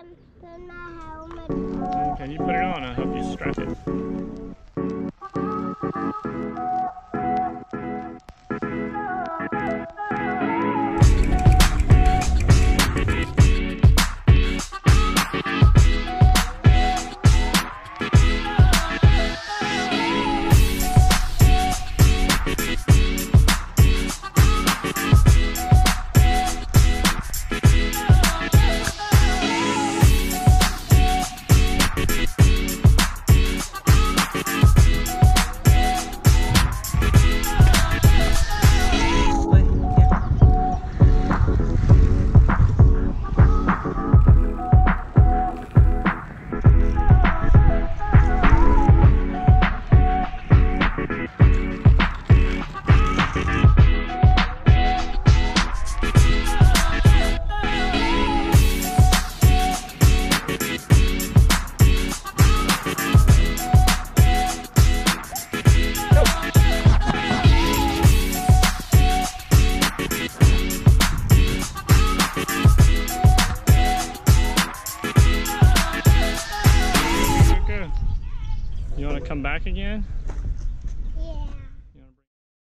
then my helmet. Okay, you put it on. I'll help you strap it. You want to come back again?